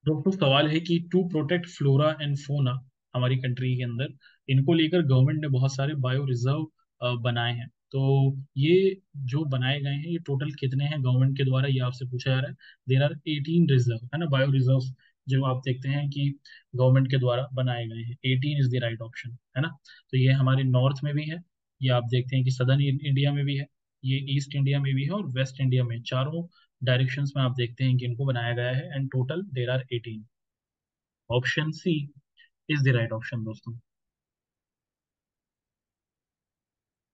दोस्तों सवाल है कि to protect flora and fauna, हमारी कंट्री के अंदर इनको लेकर गवर्नमेंट ने बहुत सारे बायो रिजर्व बनाए हैं। तो ये जो बनाए गए हैं ये टोटल कितने हैं गवर्नमेंट के द्वारा, ये आपसे पूछा जा रहा है। देर आर 18 रिजर्व, है ना, बायो रिजर्व जो आप देखते हैं कि गवर्नमेंट के द्वारा बनाए गए हैं। 18 इज द राइट ऑप्शन, है ना। तो ये हमारे नॉर्थ में भी है, ये आप देखते हैं कि सदर्न इंडिया में भी है, ये ईस्ट इंडिया में भी है और वेस्ट इंडिया में, चारों डायरेक्शंस में आप देखते हैं कि इनको बनाया गया है। And total there are 18। Option C is the right option दोस्तों।